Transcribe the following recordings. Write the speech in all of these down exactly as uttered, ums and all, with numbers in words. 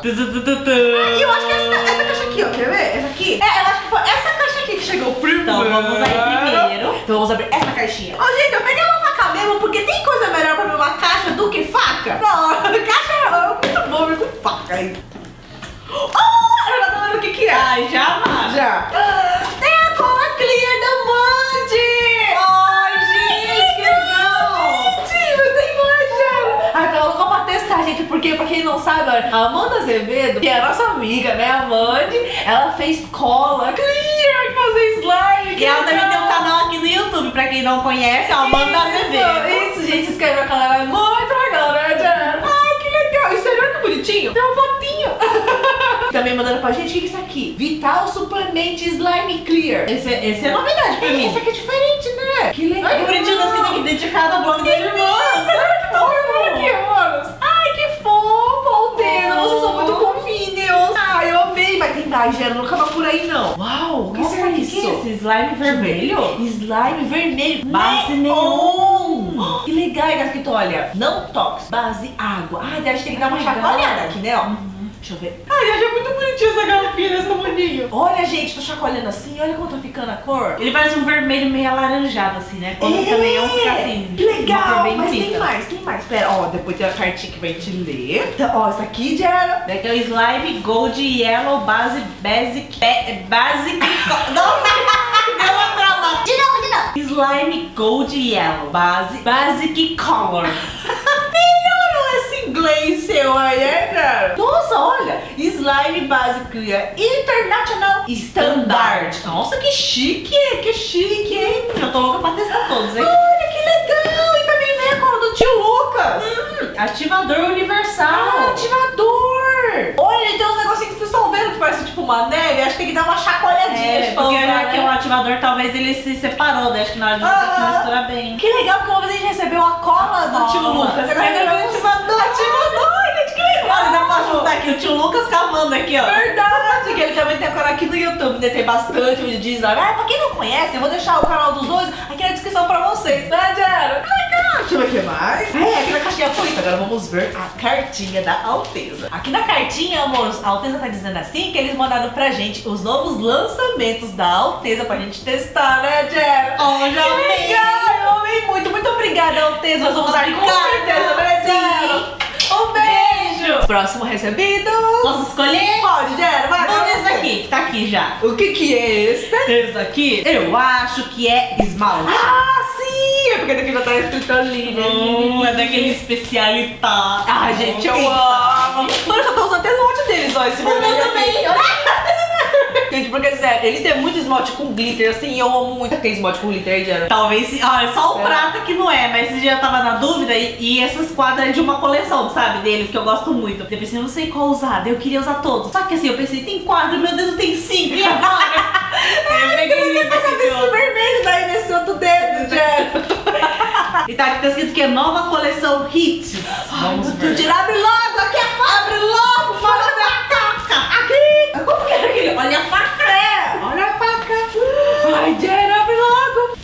E eu acho que essa, essa caixa aqui, ó, quer ver? Essa aqui? É, eu acho que foi essa caixa aqui que chegou primeiro. Então vamos aí primeiro. Então vamos abrir essa caixinha. Ó, gente, eu peguei uma faca mesmo, porque tem coisa melhor pra abrir uma caixa do que faca. Não, caixa é muito bom abrir com faca aí. Oh, eu já tô vendo o que que é. Ai, já, mano. Já. É a cola clear da Mandy. Ai, gente, que legal. Gente, eu tenho manjado. Ai, ela colocou pra testar, gente, porque pra quem não sabe, olha, a Amanda Azevedo, que é a nossa amiga, né, a Mandy, ela fez cola clear pra fazer slime. E ela também tem um canal aqui no YouTube, pra quem não conhece, é a Amanda Azevedo. Isso, gente, se inscreve no canal, é muito legal, né, Jen? Ai, que legal. Isso aí, olha que bonitinho. Tem uma fotinho. Também mandando pra gente, o que é isso aqui? Vital Supplement Slime Clear. Esse, esse é novidade pra mim. Esse aqui é diferente, né? Que legal. Ai, que bonitinho, das que tem que dedicado ao blog das irmãs. Olha que anos. Ai, que fofo, Altena. Vocês são muito fofinhos. Ai, eu amei. Mas tem mais, Gera, não acaba por aí, não. Uau, o que Nossa, será que isso? que é esse slime vermelho? Slime vermelho. Base neon. Que legal, e tá escrito, olha, não tox, base água. Ah, acho que ele dá uma Legal. chacoalhada aqui, né, ó. Deixa eu ver. Ai, achei muito bonitinho essa garrafinha desse tamanhinho. Olha, gente, tô chacoalhando assim, olha como tá ficando a cor. Ele parece um vermelho meio alaranjado, assim, né? Quando É, fica neon, fica assim. que uma cor legal, bem mas tem tinta. mais, tem mais. Pera, ó, depois tem a cartinha que vai te ler. Então, ó, essa aqui já era. Daqui é o Slime Gold Yellow Base Basic. Be, basic. Não, deu uma travada. De novo, de novo. Slime Gold Yellow Base Basic Color. Melhorou esse inglês seu aí, é, cara? Nossa, olha, slime base clear International Standard. Nossa, que chique, que chique, hein? Eu tô louca pra testar todos, hein? Olha, que legal. E também vem a cola do tio Lucas. Hum, ativador universal. Ah, ativador. Olha, tem uns negocinhos que vocês estão vendo que parece tipo uma neve. Acho que tem que dar uma chacoalhadinha. É, pra porque usar, já que né? o ativador talvez ele se separou, né? Acho que na hora de Ah. tem que misturar bem. Que legal que uma vez a gente recebeu a cola do A tio cola. Lucas. Agora Pega recebeu o um ativador. Ativador, gente, que legal. Olha, dá pra juntar aqui o tio Lucas cavando aqui, ó. Verdade, que ele também tem agora aqui no YouTube, né? Tem bastante vídeo de slime. Ah, pra quem não conhece, eu vou deixar o canal dos dois aqui na descrição pra vocês, né, Jero? Que legal! Deixa eu ver o que mais. É, aqui na caixinha foi isso. Agora vamos ver a cartinha da Alteza. Aqui na cartinha, amores, a Alteza tá dizendo assim que eles mandaram pra gente os novos lançamentos da Alteza pra gente testar, né, Jero? Oh, já que amei. legal! Eu amei muito. Muito obrigada, Alteza. Nós vamos usar com certeza, né, Jero? Um beijo! Próximo recebido. Posso escolher? Pode, Jero, vai. Vamos vai nesse você. aqui, que tá aqui já. O que que é esse? Esse aqui, eu acho que é esmalte. Ah, sim! É porque daqui já tá escrito ali, né? Hum, é daquele especialidade. Ah, gente, eu Quem amo! sabe? Mano, eu já tô usando até esmalte deles, ó, esse O meu vermelho aqui. também, olha. Gente, porque sério, eles têm muito esmalte com glitter, assim, e eu amo muito aquele esmalte com glitter aí, Jana. Talvez, sim. Olha, só o É. prata que não é, mas esse dia eu tava na dúvida e, e essas quadras é de uma coleção, sabe, deles, que eu gosto muito. Eu pensei, eu não sei qual usar, daí eu queria usar todos. Só que assim, eu pensei, tem quadro, meu dedo tem cinco, e agora? eu peguei esse Essa aqui, desse ó. vermelho daí nesse outro dedo, Jana. E tá aqui tá escrito que é nova coleção Hits. Vamos ver. Tira, abre logo, aqui a faca, abre logo, fala da faca. Aqui. Como que era aquele? Olha a faca. É, olha a faca. Ai, Jana, abre logo.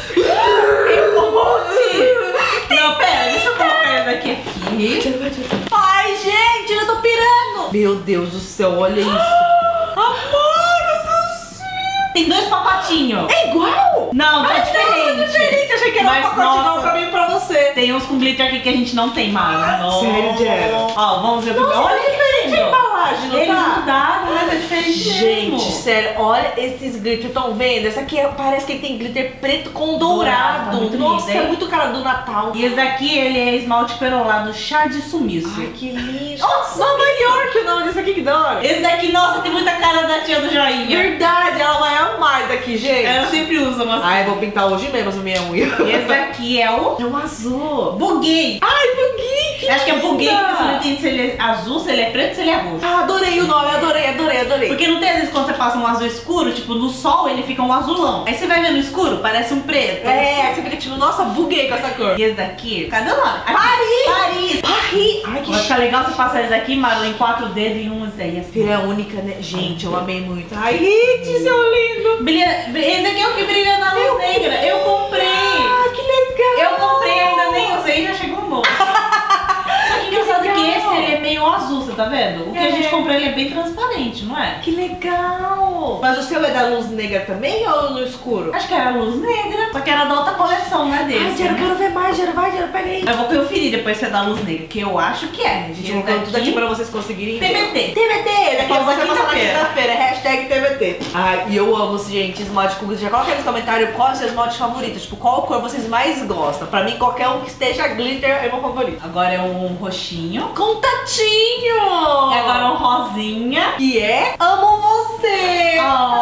Tem um monte. Não, pera, deixa eu colocar esse aqui aqui. Ai, gente, eu tô pirando. Meu Deus do céu, olha isso. Amor do céu. Tem dois pacotinhos. É igual? Não, tá Ai, diferente. nossa, diferente. Achei que era Mas, um pacote nossa. não pra mim e pra você. Tem uns com glitter aqui que a gente não tem mais. Nossa. sério, Jana? Ó, vamos ver o Nossa, Olha tá que diferente a lindo. embalagem, não Eles tá? mudaram, né? Tá diferente Gente, mesmo. sério, olha esses glitter, estão vendo? Essa aqui é- parece que ele tem glitter preto com dourado. Dourado, muito Nossa, lindo, é hein? muito cara do Natal. E esse daqui, ele é esmalte perolado chá de sumiço. Ai, que lindo. Nossa, Nova York o nome desse aqui, que da hora. Esse daqui, nossa, tem muita cara da tia do joinha. Verdade, ela vai amar isso daqui, gente. Ela sempre usa uma. Ai, vou pintar hoje mesmo essa minha unha. E esse daqui é o É um azul. Buguei. Ai, buguei, que Acho que é buguei, linda. porque você não entende se ele é azul, se ele é preto, se ele é roxo. Ah, adorei o nome, adorei, adorei, adorei. Porque não tem às vezes quando você passa um azul escuro, tipo, no sol ele fica um azulão. Aí você vai ver no escuro, parece um preto. É, você fica tipo, nossa, buguei com essa cor. E esse daqui, cadê o nome? Aqui. Paris! Paris! Paris! Ai, que Vai ficar legal você passar esse aqui, Maru, em quatro dedos e um esse daí. Assim. filha única, né? Gente, eu amei muito. Ai, Hit, seu lindo. Brilha, esse aqui é o que brilha na luz negra. Eu comprei. Ah, que legal. Eu comprei, ainda nem usei, já chegou um monte. Só que engraçado que esse ele é meio azul, você tá vendo? O que É. a gente comprou ele é bem transparente, não é? Que legal! Mas o seu é da luz negra também ou no escuro? Acho que era luz negra, só que era da outra coleção, né, Ai, desse. Jero, né? quero ver mais, Jero, vai, Jero, pega aí. Eu vou conferir depois se é da luz negra, que eu acho que é. A gente Esse colocando tudo aqui daqui- pra vocês conseguirem T B T. T B T! Daqui a Pausa pouco você passa na quinta-feira. quinta-feira, hashtag T B T. Ai, e eu amo, gente, esmalte com glitter. Já coloca aí nos comentários qual é o seu esmalte favorito. Tipo, qual cor vocês mais gostam. Pra mim, qualquer um que esteja glitter é meu favorito. Agora é um roxinho. Contatinho! E agora um rosinha. Que é Amo Você! Oh.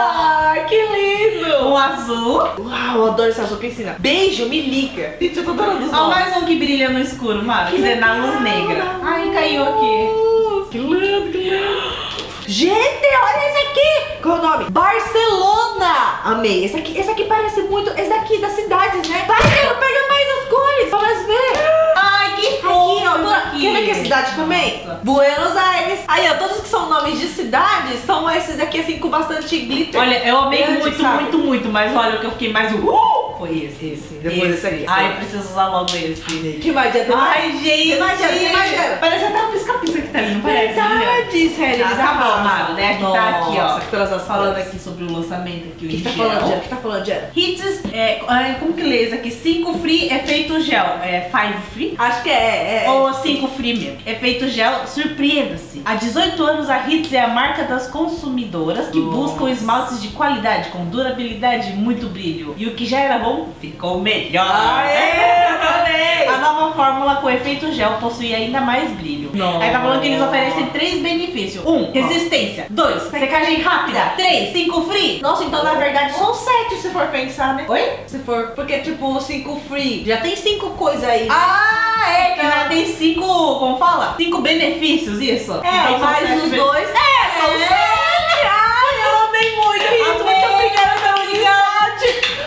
Ai, que lindo! Um azul. Uau, eu adoro esse azul piscina. Beijo, me liga. Gente, eu tô adorando os Ó, nomes. mais um que brilha no escuro, Mara. Quer dizer, na luz negra. Ai, caiu aqui. Que lindo, que lindo. Gente, olha esse aqui! Qual é o nome? Barcelona! Amei. Esse aqui, esse aqui parece muito. Esse daqui das cidades, né? Vai, quero pegar mais as cores pra nós ver. Ai, que Aqui, fofo ó. isso Toda- aqui. Quer ver que é cidade também? Nossa. Buenos Aires. Aí, ó, todos que são nomes de cidades são esses aqui, assim, com bastante glitter. Olha, eu amei Grande, muito, sabe? muito, muito. Mas olha, o que eu fiquei mais uh, foi esse. Esse, depois esse aqui. Ai, eu preciso usar logo esse. Que mais? Tem mais? Ai, gente. Imagina, imagina. Parece até um pisca-pisca que tá ali, não parece? Verdade, sério. Ah, eles tá bom, arrasam. Mara, né? Aqui tá aqui, ó. Nossa, que transação. Falando aqui sobre o lançamento aqui, O que, que tá gel. falando, Jera? O que tá falando, Jera? Hits, é, é, como que lê isso aqui? cinco free, efeito gel. É five free? Acho que é, é. Ou cinco free mesmo. Efeito gel, surpreenda-se. Há dezoito anos a Hits é a marca das consumidoras que Nossa. buscam esmaltes de qualidade, com durabilidade e muito brilho. E o que já era bom, ficou melhor. Aê, adorei! A nova fórmula com efeito gel possui ainda mais brilho. Nossa. Aí tá falando que eles oferecem três benefícios. Um, resistência. Dois, secagem rápida. Três, cinco free. Nossa, então na verdade são sete se for pensar, né? Oi? Se for, porque tipo, cinco free. Já tem cinco coisas aí. Ah, é que já tem cinco, como fala? Cinco benefícios, isso? é, Então são mais sete os be- dois. É, são É. sete. Ai, eu amei muito isso. Amei. Muito obrigada pela amizade.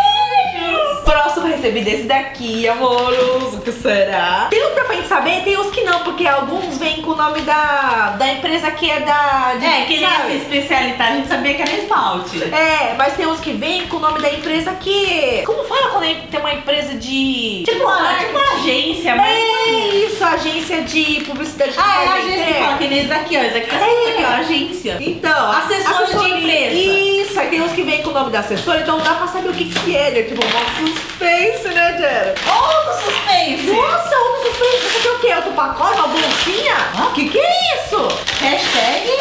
Beijos! Próximo recebi desse daqui, amoroso. O que será? Tem um pra gente saber, tem uns que não, porque alguns vêm com o nome da, da empresa que é da. de- É, que nem sabe? essa especialidade, a gente sabia que era esmalte. É, mas tem uns que vêm com o nome da empresa que. Como fala quando tem uma empresa de. Tipo, uma, tipo uma agência, mas... É isso, agência de publicidade que Ah, é faz a a agência que entrega. fala, que nem esse daqui, ó. Esse aqui tá É. escrito aqui, ó, agência. Então, Assessora de empresa. Isso, aí tem uns que vêm com o nome da assessora, então dá pra saber o que que é, né? Tipo, um suspense, né, Jera? Outro suspense! Nossa, outro suspense, isso aqui é o quê? Outro pacote, uma bolsinha? Ah. Que que é isso? Hashtag...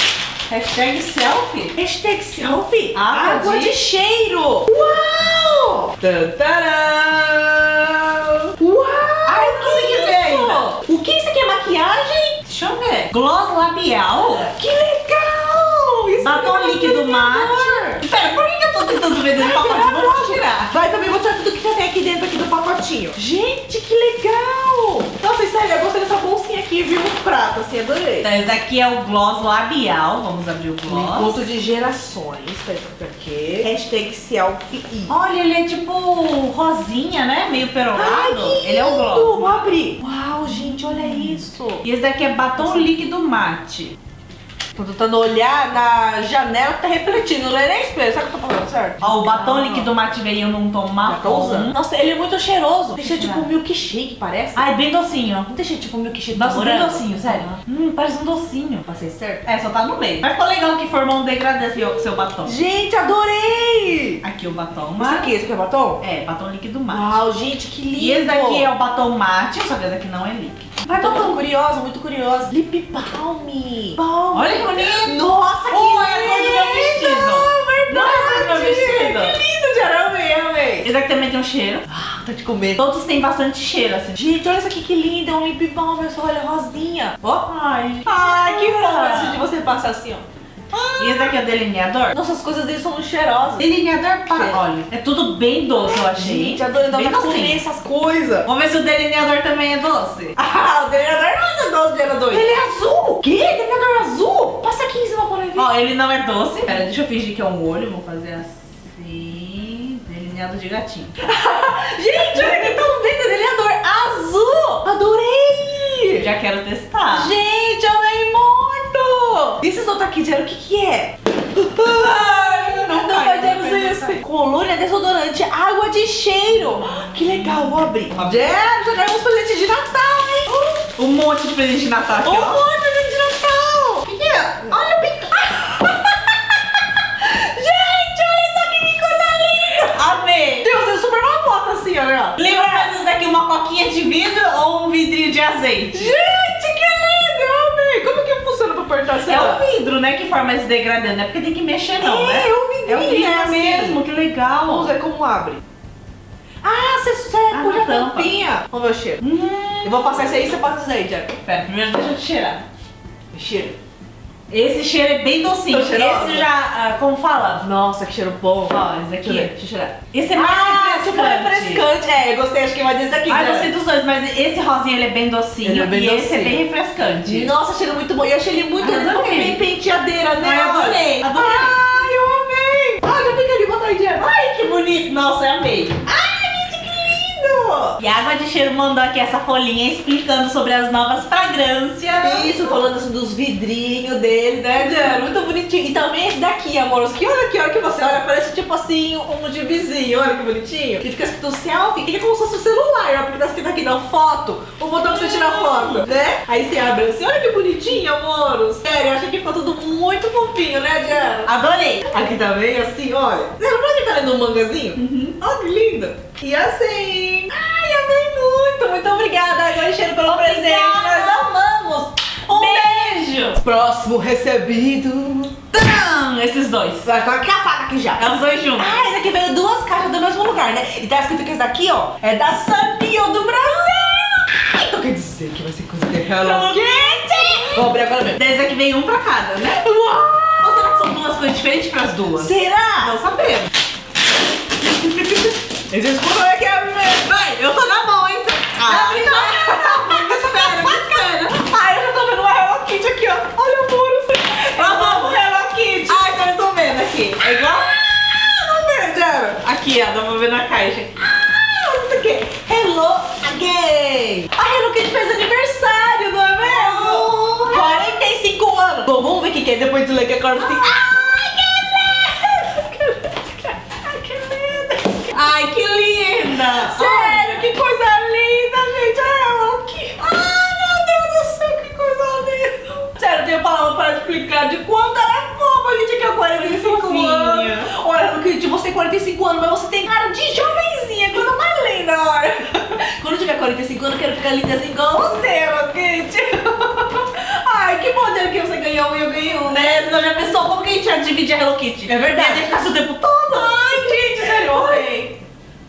Hashtag selfie. Hashtag selfie? Água Água de- de cheiro! Uau! Tantarão! Uau! Ai, eu não consegui ver ainda. O que isso aqui é maquiagem? Deixa eu ver. Gloss labial. Que legal! Isso Batom aqui é líquido maquiador. mate. Pera, por que que eu tô tentando ver dentro do pacote? Vamos tirar. Vai também mostrar tudo que já tem aqui dentro aqui do pacotinho. Gente, que legal! Nossa, sério, eu gostei dessa bolsinha aqui, viu? Um prato, assim, adorei. Então, esse daqui é o gloss labial. Vamos abrir o Um gloss. encontro de gerações, tá escrito aqui. Hashtag selfie. Olha, ele é tipo rosinha, né? Meio Ai, perolado. que Ele é o lindo! gloss. Vou abrir. Uau, gente, olha isso. E esse daqui é batom líquido mate. Tô tentando olhar na janela que tá refletindo, não é nem espelho. Sabe o que eu tô falando, certo? Ó, o batom líquido mate veio num tom Já tô usando. marrom. Nossa, ele é muito cheiroso. Deixa Deixa eu tipo um tirar. milkshake, parece. Ai, bem docinho. Não deixa tipo um milkshake Nossa, bem morango? docinho, sério. Hum, parece um docinho. Passei certo? É, só tá no meio. Mas ficou legal que formou um degradê assim, ó, com o seu batom. Gente, adorei! Aqui o batom Isso mate. aqui, esse aqui é batom? É, batom líquido mate. Uau, gente, que lindo! E esse daqui é o batom mate, só que esse daqui não é líquido. Vai, tô muito curiosa, muito curiosa. Lip balm. Balm. Olha que bonito! Nossa, que Oh, lindo! é a cor do meu vestido. Verdade. Não é a cor do meu vestido. Que lindo, Jara, amei, amei. Esse daqui também tem um cheiro. Ah, tá de comer. Todos têm bastante cheiro, assim. Gente, olha isso aqui que lindo, é um lip balm, pessoal, olha, rosinha. Ó. Ai, Ai, que fofo esse de você passar assim, ó. E esse daqui é o delineador? Nossa, as coisas dele são muito cheirosas. Delineador, pá. Cheiro. Olha, é tudo bem doce, eu achei. Gente, adorei dar bem pra comer docinho. essas coisas. Vamos ver se o delineador também é doce. Ah, o delineador não é doce, delineador. Ele é azul. O quê? Delineador azul? Passa aqui em cima pra ver. Ó, ele não é doce. Pera, deixa eu fingir que é um olho. Vou fazer assim. Delineado de gatinho. Gente, olha que estão vendo, delineador azul. Adorei. Já quero testar. Gente, amei muito. E esses outros aqui, Jero, o que que é? Ai, Não não cai, vai não Jero cai, não esse. cai. Colônia desodorante, água de cheiro. Que legal, vou abrir. Jero, já ganhamos presente de Natal, hein? Um monte de presente de Natal aqui, Um ó. monte de presente de Natal. Que que é? Olha o biquinho. Gente, olha isso aqui, que coisa linda. Amei. Deus, é super uma foto assim, olha. Lembra mais isso daqui, uma coquinha de vidro ou um vidrinho de azeite? Gente, que lindo, eu amei. Como que funciona pra apertar essa? É o vidro, né, que forma se degradando. É porque tem que mexer não, É, né? é o vidrinho, É o vidro é assim. mesmo, que legal. Vamos ver como abre. Ah, você, você Ah, puxa a tampa. tampinha. Vamos ver o cheiro. Hum. Eu vou passar isso aí e você passa isso aí, Jack. Pera, primeiro deixa eu te cheirar. Cheiro. Esse cheiro é bem docinho. Tô cheirosa. Esse já, ah, como fala? Nossa, que cheiro bom. Ó, esse Deixa eu daqui. ver, deixa eu cheirar. Esse é mais Ah, super refrescante. refrescante. É, eu gostei, acho que vai desse aqui. Ah, eu Jack. gostei dos dois, mas esse rosinha ele é bem docinho Ele é bem e esse é docinho. bem refrescante. Nossa, cheiro muito bom. E eu achei ele muito Ah, eu lindo, adorei. bem penteadeira, né? Ah, eu adorei, adorei. Ai, eu amei. Ai, já fica ali, bota aí, Jack. Ai, que bonito. Nossa, eu amei. Ai, gente, que lindo. E a Água de Cheiro mandou aqui essa folhinha explicando sobre as novas fragrâncias. Isso, falando assim dos vidrinhos dele, né, Diana? Muito bonitinho. E também esse daqui, amores, que olha aqui, olha que você olha, parece tipo assim, um de vizinho, olha que bonitinho. Que fica escrito selfie, que é como se fosse o celular, ó, porque tá escrito aqui, não, foto, o botão pra você tirar foto, né? Aí você abre assim, olha que bonitinho, amores. Sério, eu achei que ficou tudo muito fofinho, né, Diana? Adorei. Aqui também, assim, olha. Você não pode estar lendo um mangazinho? Uhum. Olha que lindo. E assim, ai, amei muito. Muito obrigada, Água de Cheiro, pelo Obrigada. presente. Nós amamos. Um Beijo. Próximo recebido. Tadam! Esses dois. Vai com a faca aqui já. É os dois juntos. Ah, esse aqui veio duas caixas do mesmo lugar, né? E tá escrito que esse daqui, ó, é da Sanrio do Brasil. Então quer dizer que vai ser coisa de Hello Kitty. Vou abrir agora mesmo. Desse aqui vem um pra cada, né? Uau! Ou será que são duas coisas diferentes pras duas? Será? Não sabemos. Esse escuro é que é mesmo. Vai, eu tô na mão, hein? Ah, Abre não. Me espera, me espera. Ai, eu já tô vendo uma Hello Kitty aqui, ó. Olha o muro. Vamos. Hello Kitty. Ai, então eu tô vendo aqui. É igual? Não vejo, Jara. Aqui, ó, dá pra ver na caixa. Ah, isso aqui. Hello again. A Hello Kitty fez aniversário, não é mesmo? Oh. quarenta e cinco anos. Bom, vamos ver o que que é depois de ler que agora tem... Ai, que linda. Sério, que coisa linda, gente. A Hello Kitty. Ai, meu Deus do céu, que coisa linda. Sério, eu tenho palavra para explicar de quanto ela é fofa, gente, que é quarenta e cinco Fofinha. anos. Olha, Hello Kitty, você tem quarenta e cinco anos, mas você tem cara de jovenzinha, coisa mais linda, olha. Quando eu tiver quarenta e cinco anos, eu quero ficar linda assim igual você, Hello Kitty. Ai, que bom que você ganhou um e eu ganhei um, né? Você já pensou como que a gente ia dividir a Hello Kitty? É verdade. Ia ter que ficar o tempo todo. Ai, gente, sério, oi.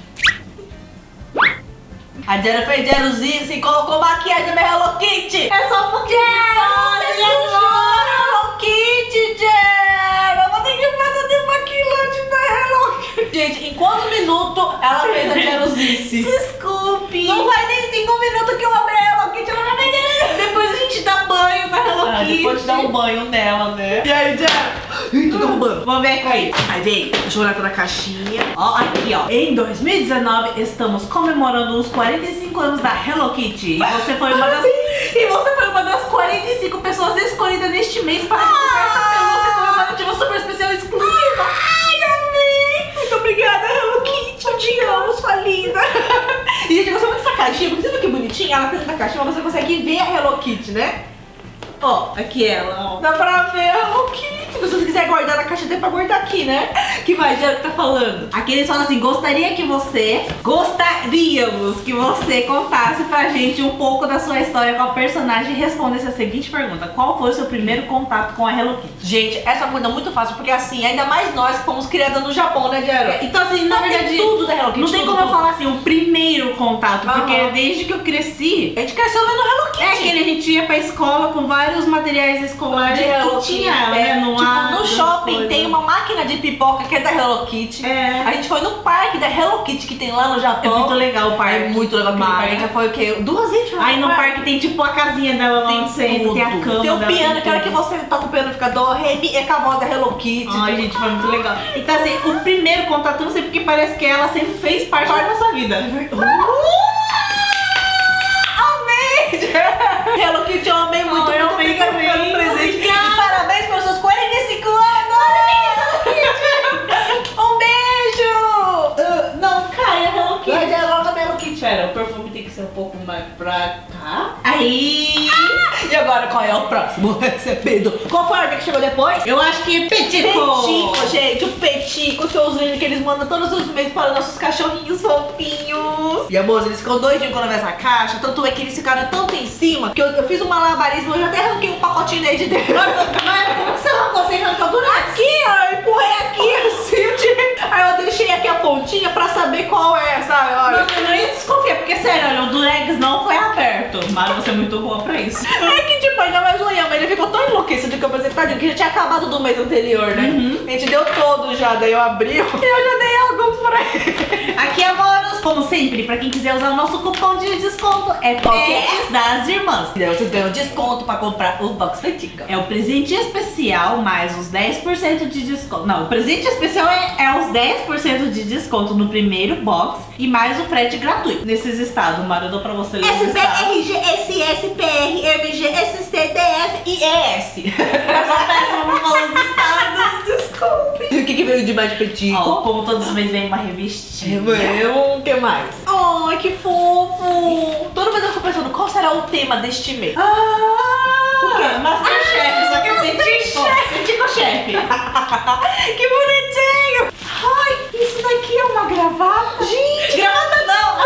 A Diana fez Jeruzinho, assim, colocou maquiagem na minha Hello Kitty. É só um pouquinho. Você sujou a Hello Kitty, Diana. Eu vou ter que fazer de maquilante da Hello Kitty. Gente, em quantos minutos ela fez a Jeruzice? Desculpe. Não vai nem cinco minutos que eu abri a Hello Kitty, ela já vai nem... Depois a gente dá banho na Hello Ah, Kitty. depois de dar um banho nela, né? E aí, Diana? Ih, tô derrubando. Vamos ver aqui. Aí, vem. Deixa eu olhar toda a caixinha. Ó, aqui, ó. Em dois mil e dezenove, estamos comemorando os quarenta e cinco anos da Hello Kitty. E você foi uma das, e você foi uma das quarenta e cinco pessoas escolhidas neste mês para receber essa pelúcia comemorativa super especial e exclusiva. Ai, amei! Muito obrigada, Hello Kitty. Eu te amo, sua linda. E, gente, eu gostei muito dessa caixinha, porque você viu que bonitinha? Ela fez na caixinha, mas você consegue ver a Hello Kitty, né? Ó, aqui ela, ó. Dá pra ver a Hello Kitty. Se você quiser guardar na caixa, tem pra guardar aqui, né? Que mais, Diana, que tá falando? Aqui eles falam assim, gostaria que você, gostaríamos que você contasse pra gente um pouco da sua história com a personagem e respondesse a seguinte pergunta: qual foi o seu primeiro contato com a Hello Kitty? Gente, essa é uma coisa muito fácil, porque assim, ainda mais nós que fomos criadas no Japão, né, Diana? Então assim, na Então, tem verdade, tudo da Hello Kitty, não tem tudo, como eu tudo. falar assim, o primeiro contato, porque Aham. desde que eu cresci, A gente cresceu vendo Hello Kitty. é aquele a gente ia pra escola com vários materiais escolares De Hello que tinha, Kitty, né, é, no tipo, ar, no essas shopping coisas. tem uma máquina de pipoca que é da Hello Kitty. É. A gente foi no parque da Hello Kitty que tem lá no É Japão. muito legal o parque. É muito legal aquele Mara. parque. A gente já foi o quê? Duas vezes foi Aí no parque tem tipo a casinha dela lá tem no centro, tudo. tem a cama Tem o dela, piano, que a hora que tudo. você toca o piano fica do, rei, mi, é com a voz da Hello Kitty. Ai, gente, foi muito legal. Então assim, o primeiro contato, eu não sei porque parece que ela sempre fez parte da nossa vida. Amei! Hello Kitty, eu amei muito. Ai, eu muito amei obrigada também. pelo presente. Obrigada. E parabéns pelos seus quarenta e cinco anos! Um beijo! Uh, não, cai a Hello Vai, Kitty. já volta a Hello Kitty. Pera, o perfume tem que ser um pouco mais pra cá. Aí! agora qual é o próximo recebido? Qual foi a ordem que chegou depois? Eu acho que Petico. Petico, gente, o Petico, seus lindos que eles mandam todos os meses para nossos cachorrinhos fofinhos. E amor, eles ficam doidinhos quando vem essa caixa. Tanto é que eles ficaram tanto em cima que eu, eu fiz um malabarismo, eu já até arranquei um pacotinho daí de dentro. Mas como que você arrancou? Você arrancou do nada? Aqui, ó, eu empurrei aqui assim, eu tirei. Aí eu deixei aqui a pontinha pra saber qual é, sabe? Olha. Não, eu não ia desconfiar, porque sério, olha, o Durex não foi aberto. Mas você é muito boa pra isso. É que tipo, ainda mais o Ian, ele ficou tão enlouquecido que eu pensei, tadinho, que já tinha acabado do mês anterior, né? Uhum. A gente deu todo já, daí eu abri e eu já dei alguns pra ele. Aqui agora, como sempre, pra quem quiser usar o nosso cupom de desconto, é Pets das Irmãs. E daí vocês ganham desconto pra comprar o box Petico. É o presente especial mais os dez por cento de desconto. Não, o presente especial é, é os dez por cento de desconto no primeiro box e mais o frete gratuito. Nesses estados, Mário, eu dou pra você ler os S P, estados. R G, S S, P R, M G, S C, D F e E S. Eu só peço pra falar os estados, desculpe. E o que que veio de mais de Petico? Ó, como todos os meses vem uma revistinha. O que mais? Ai, que fofo! Toda vez eu fico pensando, qual será o tema deste mês? Ah, O quê? Masterchef, só que é Petico. Petico Chef. Que bonitinho! Ai, isso daqui é uma gravata? Gente, gravata não,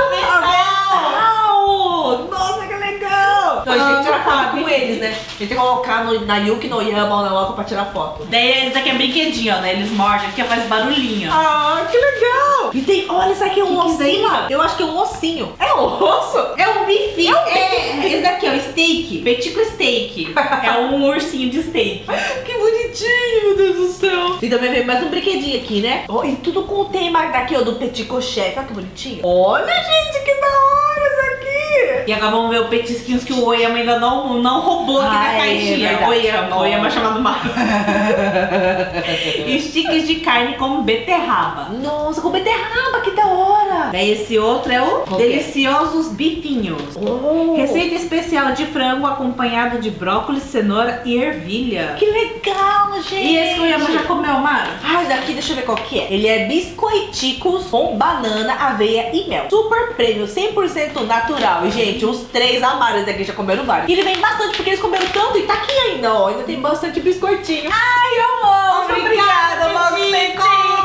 avental. Nossa, que legal! Então a gente tem que tirar foto Ah, com eles, né? A gente tem que colocar no, na Yuki, no Yama, na Loco pra tirar foto. Daí isso aqui é brinquedinho, ó, né? Eles mordem, porque faz barulhinho. Ah, que legal! E tem, olha, isso aqui é um Que que ossinho. isso aí? Eu acho que é um ossinho. É um osso? É um bifinho. É um É, esse daqui, ó, steak. Petico steak. É um ursinho de steak. Que bonitinho, meu Deus do céu. E também veio mais um brinquedinho aqui, né? Oh, e tudo com o tema daqui, ó, do Petico Chef. Olha que bonitinho. Olha, gente, que da hora isso aqui. E agora vamos ver o petisquinhos que o Oyama ainda não, não roubou aqui Ah, na é caixinha. verdade. Oyama, Oyama é chamado Mario. E sticks de carne com beterraba. Nossa, com beterraba, que da hora. Daí esse outro é o Qual que é? Deliciosos Bifinhos. Oh. Receita especial de frango acompanhado de brócolis, cenoura e ervilha. Que legal, gente. E esse que o Oyama já comeu, Mara? Ah, daqui deixa eu ver qual que é. Ele é biscoiticos com banana, aveia e mel. Super prêmio, cem por cento natural. E, gente, os três amaram daqui, já comeram vários. E ele vem bastante, porque eles comeram tanto e tá aqui ainda, ó. Ainda tem bastante biscoitinho. Ai, amor. Obrigada, Box Petico.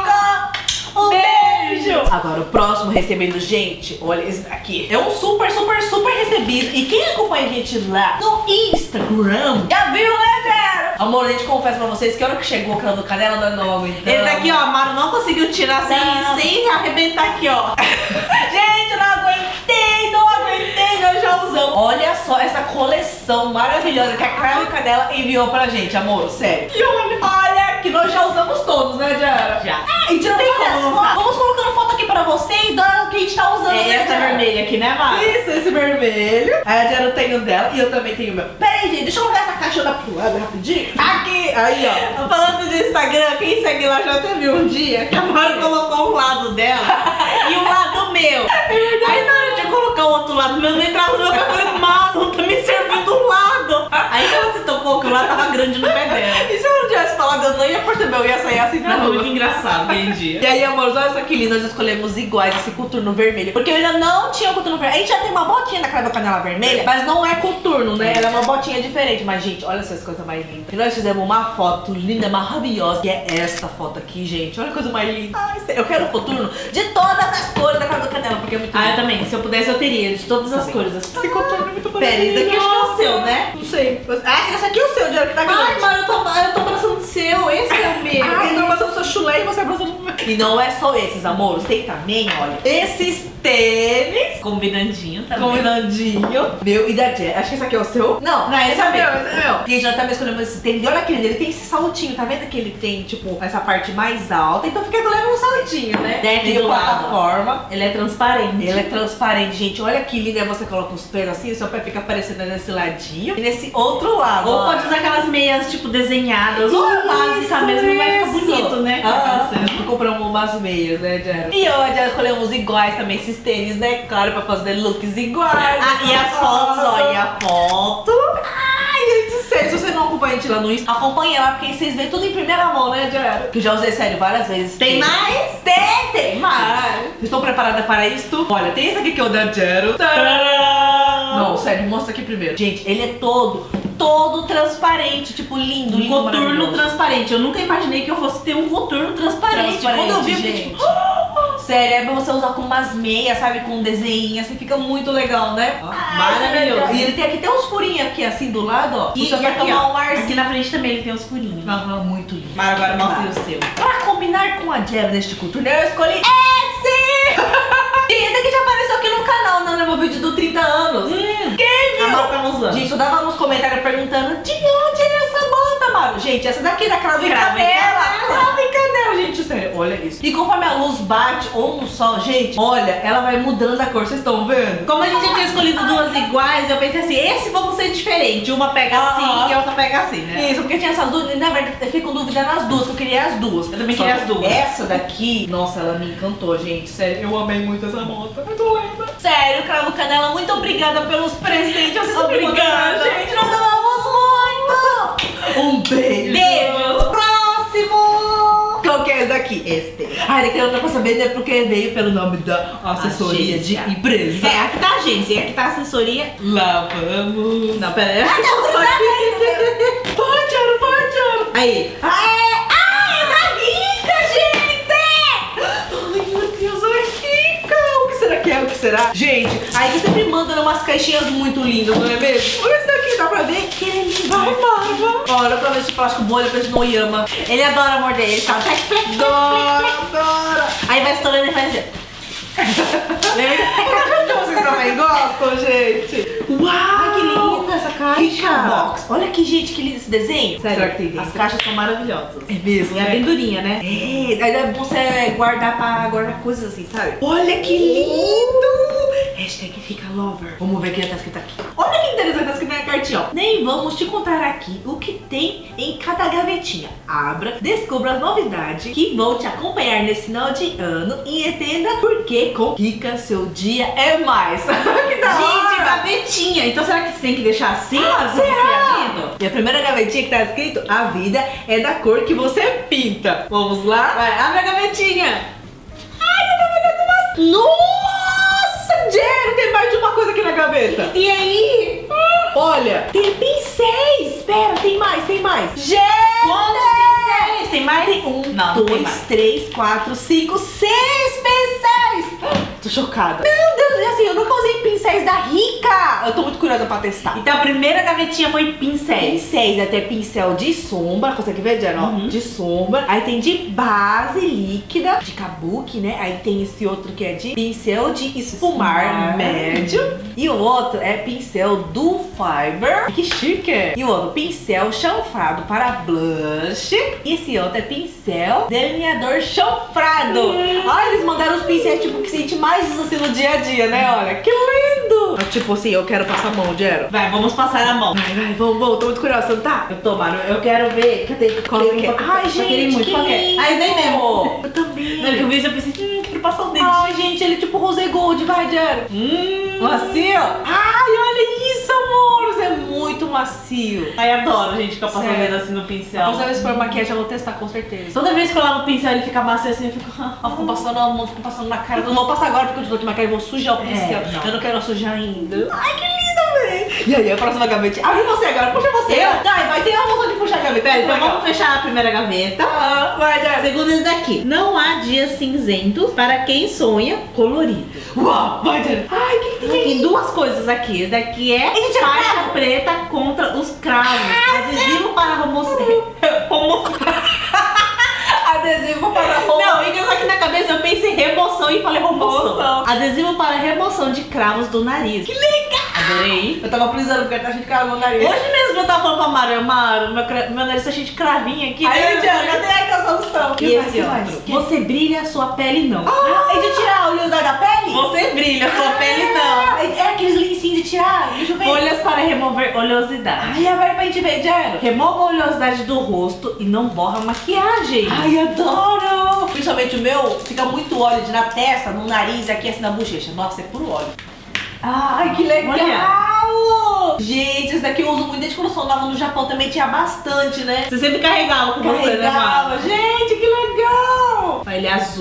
Petico. Um beijo. Agora, o próximo recebido, gente, olha esse daqui. É um super, super, super recebido. E quem acompanha a gente lá no Instagram, já viu, né, Vera? Amor, a gente confessa pra vocês que a hora que chegou o canal do Canela, nós não aguentamos. Esse daqui, ó, a Mara não conseguiu tirar sem, Não. sem arrebentar aqui, ó. Gente, eu não aguentei, não aguentei, nós já usamos. Olha só essa coleção maravilhosa que a Carla e Canela enviou pra gente, amor, sério. E olha, olha que nós já usamos todos, né, Jara? Já. Ah, e tirando Tem várias como fotos. usar. Vamos colocando foto aqui pra vocês do que a gente tá usando. É né, essa Jara? vermelha aqui, né, Mara? Isso, esse vermelho. Aí a Jara tem o dela e eu também tenho o meu. Pera aí, gente, deixa eu colocar essa caixona pro lado rapidinho. Aqui, aí, ó. Falando do Instagram, quem segue lá já teve um dia que a Mara colocou um lado dela e um lado meu. Aí na hora de colocar o outro lado meu, não entrava no meu pé, eu falei, mano, tá me servindo um lado. Aí que ela se tocou que o lado tava grande no pé dela. E se eu não tivesse falado, eu não ia perceber, eu ia sair assim pra Foi rua. muito engraçado aquele dia. E aí, amor, olha só que lindo, nós escolhemos iguais esse coturno vermelho. Porque eu ainda não tinha o coturno vermelho. A gente já tem uma botinha na cara da canela vermelha, mas não é coturno, né? Ela é uma botinha diferente. Mas, gente, olha essas coisas mais lindas. E nós fizemos uma foto linda, maravilhosa, que é esta foto aqui, gente. Olha que coisa mais linda. Ai, eu quero o coturno de todas as cores da cara da canela, porque é muito Ah, eu lindo. também. Se eu pudesse, eu teria de todas as Também. cores. Assim. Esse coturno é muito bonito. Pera, esse daqui acho que é o seu, né? Não sei. Ah, esse aqui é o seu, Diana, que tá grande. Ai, mano, eu tô, eu tô abraçando o seu. Esse é o meu. Ah, eu tô abraçando o seu chulé e você abraçando o meu. E não é só esses, amores. Tem também, olha, esses tênis. Combinandinho também. Combinandinho. Meu, e da Jé? Acho que esse aqui é o seu? Não, Não, esse é o meu. esse é meu. Gente, nós também escolhemos esse tênis. E olha aquele dele, tem esse saltinho. Tá vendo que ele tem, tipo, essa parte mais alta? Então fica levando um saltinho, né? Dentro Tem do a lado. plataforma. Ele é transparente. Ele é transparente, gente. Olha que lindo. Aí você coloca os pés assim, o seu pé fica aparecendo nesse ladinho e nesse outro lado. Ou ó. pode usar aquelas meias, tipo, desenhadas. Ou a básica Isso, mesmo, vai ficar isso. bonito, né? Ah, Fica parecendo. compramos umas meias, né, Jara? E eu, a Jara, escolhemos iguais também, esses tênis, né? Claro, pra fazer looks iguais. Ah, e as fotos, ó. E a foto. Ai, gente, sério, se você não acompanha a gente lá no Insta, acompanha lá, porque aí vocês veem tudo em primeira mão, né, Jara? Que eu já usei, sério, várias vezes. Tem mais? Tem, tem mais. Vocês estão preparadas para isto? Olha, tem esse aqui que é o da Jara. Não, sério, mostra aqui primeiro. Gente, ele é todo, todo transparente, tipo, lindo, Um lindo, coturno maravilhoso. transparente. Eu nunca imaginei que eu fosse ter um coturno transparente. Transparente, Quando eu vi, eu fiquei gente. tipo... Sério, é pra você usar com umas meias, sabe? Com um desenho, assim, fica muito legal, né? maravilhoso. E ele tem aqui, tem uns furinhos aqui, assim, do lado, ó. E, Você e vai aqui, tomar ó, um arzinho. aqui na frente também ele tem os furinhos. Ah, muito lindo. Mas agora mostra o seu. Pra combinar com a Jera deste coturno, eu escolhi esse! E esse aqui já apareceu aqui no canal, né? No meu vídeo do trinta anos. Hum, Quem viu? a Maru tava usando. Gente, eu dava nos comentários perguntando de onde é essa bota, Maru? Gente, essa daqui da Cravo e Cravo e Canela. Canela. Cravo e Canela, gente, sério, olha isso. E conforme a luz bate ou no sol, gente, olha, ela vai mudando a cor, vocês estão vendo? Como a gente já tinha escolhido duas iguais, eu pensei assim, esse vamos ser diferente. Uma pega assim Aham. e a outra pega assim, né? Isso, porque tinha essas duas, na verdade eu fiquei com dúvida nas duas, que eu queria as duas. Eu também Só queria que as duas. Essa daqui, nossa, ela me encantou, gente, sério, eu amei muito essa bota, muito linda. Sério, Cravo Canela, muito obrigada pelos presentes, vocês são Obrigada. gente, nós amamos muito. Um beijo. Beijo. Próximo. Qual que é esse daqui? Este. Ai, daqui não dá pra saber, né, porque veio pelo nome da assessoria de Agência. empresa. É, aqui tá a agência, aqui tá a assessoria. Lá vamos. Não, pera aí. Vai, Tiara, vai, Tiara. Aí. Ai, ai, é da Rica, gente! Ai, meu Deus, é Rica! O que será que é? O que será? Gente, a Rica sempre manda umas caixinhas muito lindas, não é mesmo? Olha esse daqui, dá pra ver que ele é lindo. Vai, Marva! Olha pra ver esse plástico bolha, pra esse no Yama. Ele adora morder, ele fala... "Plec, plec, plec, Adora, plec, plec." adora! Aí vai estourando e faz assim. Vocês também gostam, gente? Uau! Ai, que linda essa caixa. Rica Box. Olha aqui, gente, que lindo esse desenho. Sério, Será que tem as dentro? caixas são maravilhosas. É mesmo, E a né? bem durinha, né? É, aí é bom você guardar pra guardar coisas assim, sabe? Olha que lindo! Hashtag fica lover. Vamos ver o que tá escrito aqui. Olha que interessante, tá escrito na cartinha, ó. Nem vamos te contar aqui o que tem em cada gavetinha. Abra, descubra as novidades que vão te acompanhar nesse final de ano e entenda por que com Rica seu dia é mais. Que da Gente, hora! gavetinha. Então será que você tem que deixar assim? ó, pra você ir Será? abrindo? E a primeira gavetinha que tá escrito: a vida é da cor que você pinta. Vamos lá? Vai, abre a gavetinha. Nossa, Jerry, tem mais de uma coisa aqui na gaveta. E aí? Olha, tem pincéis. Espera, tem mais, tem mais. Gente! Quantos pincéis? Tem mais? Tem um, Não, não tem dois, mais. três, quatro, cinco, seis pincéis. Tô chocada. Meu Deus, e assim, eu nunca usei pincéis da Rica. Eu tô muito curiosa pra testar. Então a primeira gavetinha foi pincéis. Pincéis, até pincel de sombra, consegue ver, Jen? Ó, Uhum. de sombra. Aí tem de base líquida, de kabuki, né? Aí tem esse outro que é de pincel de esfumar, Esfumar. médio. E o outro é pincel do fiber. Que chique! E o outro, pincel chanfrado para blush. E esse outro é pincel delineador chanfrado. Hum. Olha, eles mandaram os pincéis, tipo, que a gente mais usa assim no dia a dia, né? Olha, que lindo! Tipo assim, eu quero passar a mão, Jero. Vai, vamos passar a mão. Vai, vai, vamos, vamos, tô muito curiosa, você não tá? Eu tô, mano, eu quero ver. Cadê? Qual você quer? Ai, Eu queria gente, muito. que Qual que é? lindo! Ah, esse daí mesmo. Eu também. Na hora que eu vi isso, eu pensei, hum, quero passar o dedo. Ai, gente, ele é tipo rosé gold, vai, Jero. Hum. Assim, ó. Ai, olha isso, amor. Isso é muito macio. Ai, adoro, gente, ficar passando o Sério. dedo assim no pincel. Vamos ver se for maquiagem, eu vou testar com certeza. Toda vez que eu lavo o pincel ele fica macio assim, eu fico... Eu fico passando a mão, fico passando na cara. Eu não vou passar agora porque eu tô de maquiagem, eu vou sujar o pincel. É, não. Eu não quero sujar ainda. Ai, que lindo, velho. E aí, a próxima gaveta. Abre você agora, puxa você. Eu? Vai, vai, tem a vontade de puxar a gaveta. Pera, então Vai, vamos fechar a primeira gaveta. Ah, vai, Jero. Segundo esse daqui, não há dias cinzentos para quem sonha colorido. Uau, vai, Jero. Ai, que que tem Tem duas coisas aqui. Esse daqui é Esse é faixa cravo. preta contra os cravos. Adesivo para homossexual. adesivo para roupa? Não, e aqui na cabeça eu pensei remoção e falei remoção. Remoção. Adesivo para remoção de cravos do nariz. Que legal! Adorei. Eu tava precisando porque tá cheio de cravo no nariz. Hoje mesmo eu tava falando pra Maru, eu, Maru, meu, cra- meu nariz tá cheio de cravinho aqui. Aí, né? Diana, cadê aquela solução? E esse outro? Você brilha, sua pele não. Ah, é de tirar a oleosidade da pele? Você brilha, sua pele não. Ah, é aqueles lencinhos de tirar. Deixa eu ver. Folhas para remover oleosidade. Ai, agora pra gente ver, Diana. Remova a oleosidade do rosto e não borra a maquiagem. Ai, adoro! Principalmente o meu, fica muito óleo de na testa, no nariz, aqui assim na bochecha. Nossa, é puro óleo. Ai, que legal! Olha. Gente, esse daqui eu uso muito desde quando eu andava no Japão, também tinha bastante, né? Você sempre carregava com você, né, Carregava. Maru? Gente, que legal! Ele é azul. Assim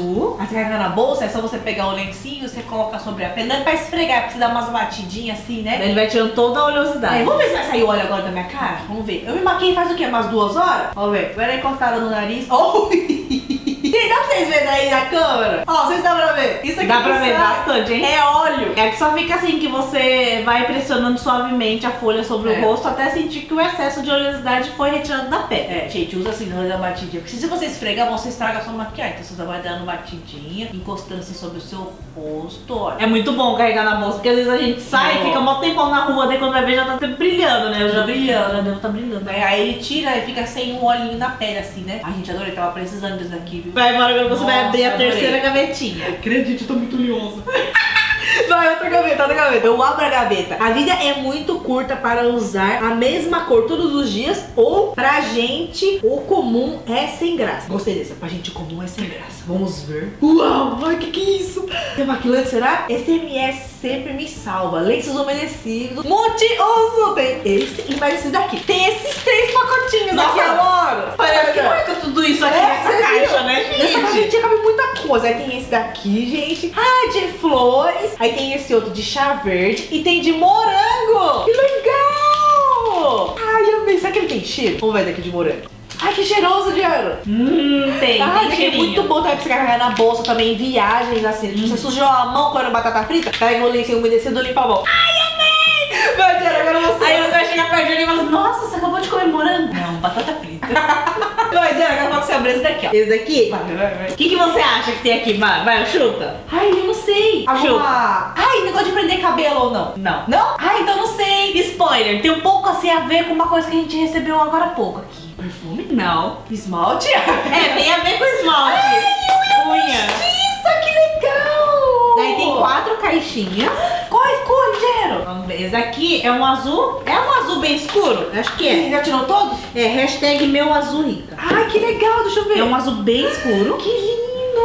você carrega na bolsa, é só você pegar o lencinho, você coloca sobre a pele. Não é pra esfregar, é pra você dar umas batidinhas assim, né? Ele vai tirando toda a oleosidade. É, vamos ver se vai sair óleo agora da minha cara? Vamos ver. Eu me maquei faz o quê? Umas duas horas? Vamos ver. Agora encostada no nariz. Oh! Gente, dá pra vocês verem aí na câmera? Ó, vocês dão pra ver? Isso aqui Dá pra que ver sai bastante, hein? é óleo. É que só fica assim que você vai pressionando suavemente a folha sobre É. o rosto até sentir que o excesso de oleosidade foi retirado da pele. É, gente, usa assim, não dá batidinha. Porque se você esfregar, você estraga a sua maquiagem. Então você vai dando batidinha, encostando assim sobre o seu rosto, olha. É muito bom carregar na bolsa, porque às vezes a gente sai e Não. fica um tempão na rua, daí quando vai ver já tá brilhando, né? Eu já Tá brilhando. já devo tá brilhando. Aí aí ele tira e fica sem um olhinho na pele, assim, né? Ai, gente, adorei. Tava precisando disso daqui, viu? Vai, bora ver, você vai Nossa, abrir a adorei. terceira gavetinha. Acredite, eu tô muito oleosa. Vai, outra gaveta, outra gaveta. Eu abro a gaveta. A vida é muito curta para usar a mesma cor todos os dias, ou pra gente, o comum é sem graça. Gostei dessa. Pra gente, o comum é sem graça. Vamos ver. Uau, ai, que que é isso? Tem maquilante, será? Esse M S sempre me salva. Lenços umedecidos. Multiuso. Tem esse e mais esses daqui. Tem esses três pacotinhos aqui, Nossa, amor. Parece que marca tudo isso aqui É, nessa você caixa, viu? né, Nessa gente? caixinha cabe muita coisa. Aí tem esse daqui, gente. Ah, de flores. Aí tem esse outro de chá verde. E tem de morango. Que legal! Ai, amei. Será que ele tem cheiro? Vamos ver daqui de morango. Ai, que cheiroso, Diana. Hum, tem, Ai, tem daqui é cheirinho. muito bom também pra você carregar na bolsa também, em viagens, assim. Você sujou a mão comendo batata frita, pega o lencinho umedecido e limpa a mão. Ai, amei! Vai, Diana, agora você. Aí você vai chegar perto de ele e falar, nossa, você acabou de comer morango? Não, batata frita. Vai, Diana, agora você abre esse daqui, ó. Esse daqui? Vai, vai, vai. O que, que você acha que tem aqui? Vai, vai, chuta. Ai, eu não sei. Chuta. Alguma... Ai, negócio de prender cabelo ou não? Não. Não? Ai, então não sei. Spoiler, tem um pouco assim a ver com uma coisa que a gente recebeu agora há pouco aqui. Perfume? Não. Esmalte? É, tem a ver com esmalte. Unha. Isso, que legal! Daí tem quatro caixinhas. Quais cores, Gero? Vamos ver. Esse aqui é um azul. É um azul bem escuro? Acho que é. Já tirou todos? É, hashtag meu azul rica. Ai, que legal, deixa eu ver. É um azul bem escuro. Que lindo!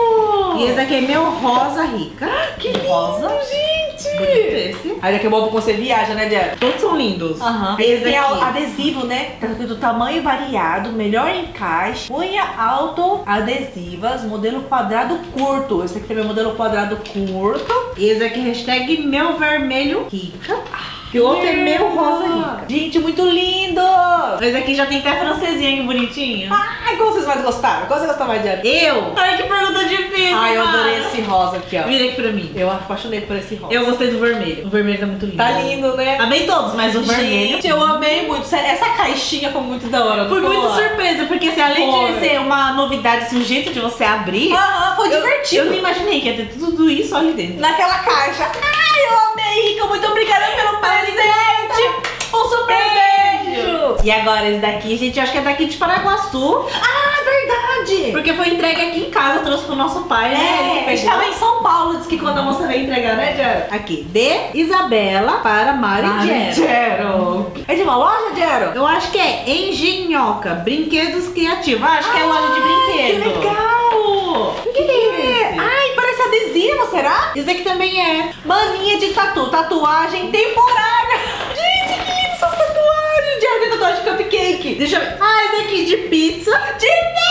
E esse aqui é meu rosa rica. Que lindo, rosa. gente! Bonito esse. Aí daqui é bom quando você viaja, né, Gero? Todos são lindos. Aham. Esse Tem daqui. a- adesivo, né? Tá escrito tamanho variado, melhor encaixe, unha auto-adesivas, modelo quadrado curto. Esse aqui também é modelo quadrado curto. Esse aqui é hashtag meu vermelho rica. E o outro é meu rosa rica. Gente, muito lindo! Esse aqui já tem até francesinha, que bonitinho. Ai, qual vocês mais gostaram? Qual você gostou mais, Gero? Eu? Ai, que pergunta difícil. Ai, eu mano. adorei esse rosa aqui, ó. Vira aqui pra mim. Eu apaixonei por esse rosa. Eu gostei do vermelho. O vermelho tá muito lindo. Tá lindo, né? Amei todos, mas o vermelho. Gente, eu amei muito. Sério, essa caixinha foi muito da hora. Foi muito surpresa, porque assim, além Foi. de ser uma novidade, assim, um jeito de você abrir, Aham, foi eu, divertido. eu não imaginei que ia ter tudo isso ali dentro. Naquela caixa. Ai, eu amei, Rica. Muito obrigada pelo presente. Um super beijo. E agora esse daqui, gente, eu acho que é daqui de Paraguaçu, Ah, verdade. porque foi entregue aqui em casa, eu trouxe pro nosso pai, né? Ele É, a pegou. gente tava em São Paulo, disse que quando a moça veio entregar, né, Jero? Aqui, de Isabela para Mari Jero. Jero. É de uma loja, Jero? Eu acho que é Engenhoca, Brinquedos Criativos. Ah, acho que é loja de brinquedo. Que legal. O que, que é? esse? Ai, parece adesivo, será? Esse aqui também é. Maninha de tatu, tatuagem temporária. Gente, que lindo essas tatuagens. Jero, tem tatuagem de cupcake. Deixa eu ver. Ah, esse aqui de pizza. De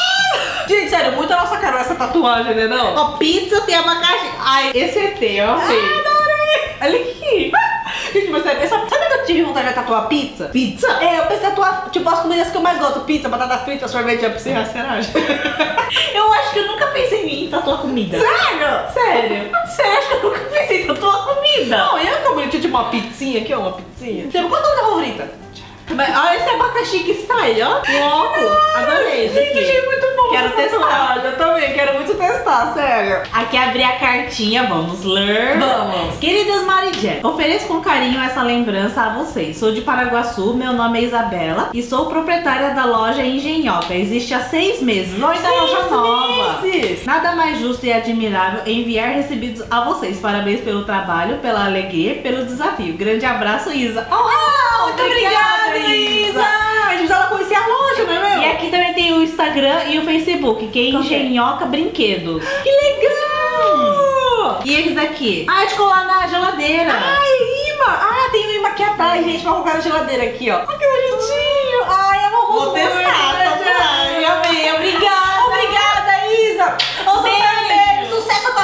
pé. Gente, sério, muito a nossa cara essa tatuagem, né, não? Ó, pizza, tem abacaxi. Ai, esse é T, ó. Ai, adorei. Olha aqui. Gente, mas sério, sabe, sabe que eu tive vontade de tatuar pizza? Pizza? É, eu pensei em tatuar, tipo, as comidas que eu mais gosto. Pizza, batata frita, sorvete, já pensei, ah, será? Eu acho que eu nunca pensei em tatuar comida. Sério? Sério? Sério, acho que eu nunca pensei em tatuar comida. Não, ia ficar bonitinho, tipo uma pizzinha aqui, ó, uma pizzinha. Tipo, qual é a tua favorita? Mas olha esse abacaxi que style, ó. Louco. Adorei esse Gente, aqui. achei muito bom. Quero essa testar. tatuagem. Eu também, quero muito testar, sério. Aqui abri a cartinha, vamos ler. Vamos. Queridas Marijé, ofereço com carinho essa lembrança a vocês. Sou de Paraguaçu, meu nome é Isabela e sou proprietária da loja Engenhoca. Existe há seis meses. Olha da loja nova. meses. Nada mais justo e admirável enviar recebidos a vocês. Parabéns pelo trabalho, pela alegria e pelo desafio. Grande abraço, Isa. Ah, muito obrigada, Isa. A gente precisava conhecer a loja, não é E mesmo? aqui também tem o Instagram e o Facebook, que é Qual que é? Engenhoca Brinquedos. Que legal. E eles aqui? Ah, de colar na geladeira. Ai, imã. Ah, tem um imã aqui atrás, gente, pra colocar na geladeira aqui, ó. Ai, que bonitinho. Ai, eu vou Vou testar, né, tá bom. Amei, obrigada. Obrigada, Isa. Um super Beijo. beijo. Sucesso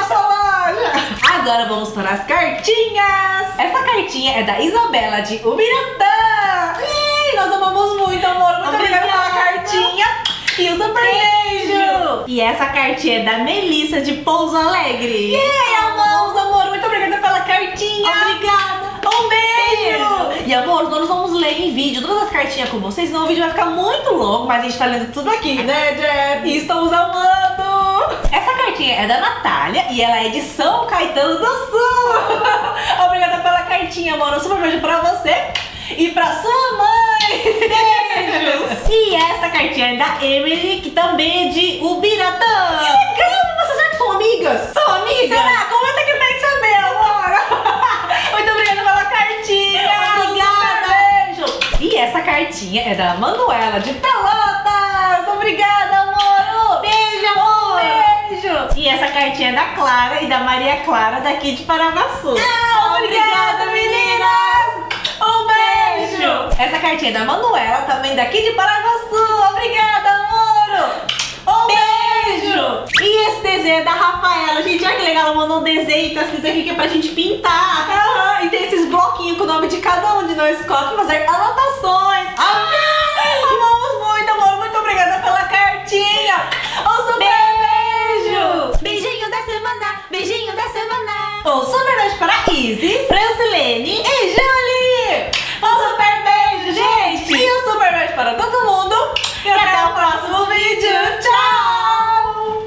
para as cartinhas. Essa cartinha é da Isabela de Ubiratã. Ei, nós amamos muito, amor. Muito obrigada pela cartinha. E o super beijo. E essa cartinha é da Melissa de Pouso Alegre. Ei, amamos, amor. Muito obrigada pela cartinha. Obrigada. Um beijo. E amor, nós vamos ler em vídeo todas as cartinhas com vocês, senão o vídeo vai ficar muito longo, mas a gente tá lendo tudo aqui, né, Jeff? E estamos amando. Essa cartinha é da Natália e ela é de São Caetano do Sul. Obrigada pela cartinha, amor. Um super beijo pra você e pra sua mãe. Beijos. E essa cartinha é da Emily, que também é de Ubiratã. Que legal! Vocês será que são amigas? São amigas? Será? Comenta aqui pra gente saber, amor. Muito obrigada pela cartinha. Obrigada. Um beijo. E essa cartinha é da Manuela de Pelotas. Obrigada, amor. Beijo, amor. Beijo. E essa cartinha é da Clara e da Maria Clara, daqui de Paraguaçu. Ah, obrigada, meninas. Um beijo. Essa cartinha é da Manuela, também daqui de Paraguaçu. Obrigada, amor. Um beijo. E esse desenho é da Rafaela. Gente, olha que legal, ela mandou um desenho, tá escrito aqui que é pra gente pintar. Aham, e tem esses bloquinhos com o nome de cada um de nós quatro pra fazer anotações. Amém! Amamos muito, amor. Muito obrigada pela cartinha. Um super beijo. Beijinho da semana, beijinho da semana. Um super beijo para Isis, Francilene e Julie. Um super beijo, gente. E um super beijo para todo mundo. E até o próximo vídeo. Tchau!